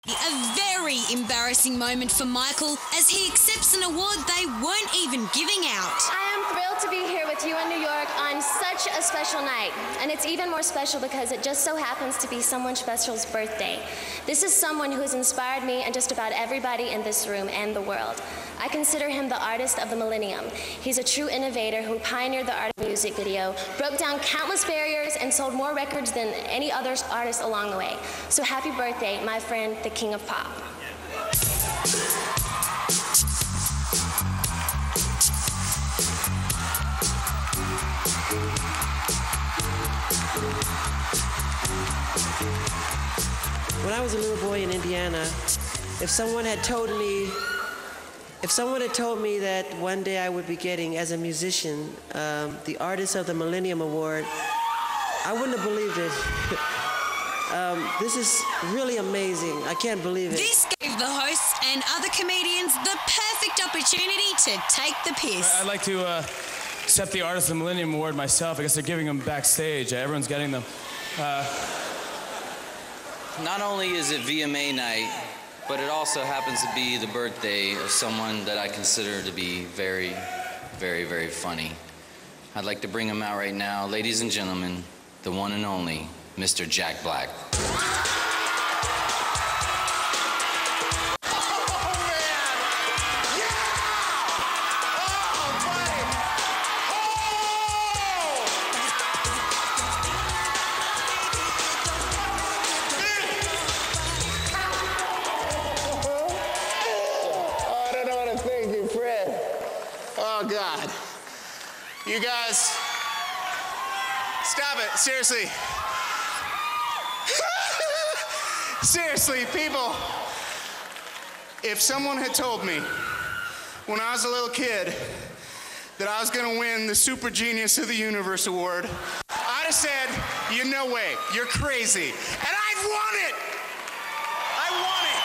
A very embarrassing moment for Michael as he accepts an award they weren't even giving out. I am thrilled to be here with you in New York on such a special night. And it's even more special because it just so happens to be someone special's birthday. This is someone who has inspired me and just about everybody in this room and the world. I consider him the artist of the millennium. He's a true innovator who pioneered the art of music video, broke down countless barriers, and sold more records than any other artist along the way. So happy birthday, my friend, the King of Pop. When I was a little boy in Indiana, if someone had told me that one day I would be getting, as a musician, the Artist of the Millennium Award, I wouldn't have believed it. This is really amazing. I can't believe it. This gave the hosts and other comedians the perfect opportunity to take the piss. I'd like to accept the Artist of the Millennium Award myself. I guess they're giving them backstage. Everyone's getting them. Not only is it VMA night, but it also happens to be the birthday of someone that I consider to be very, very, very funny. I'd like to bring him out right now. Ladies and gentlemen, the one and only Mr. Jack Black. Oh, God. You guys, stop it, seriously. Seriously, people, if someone had told me when I was a little kid that I was gonna win the Super Genius of the Universe Award, I'd have said, no way, you're crazy. And I've won it! I won it!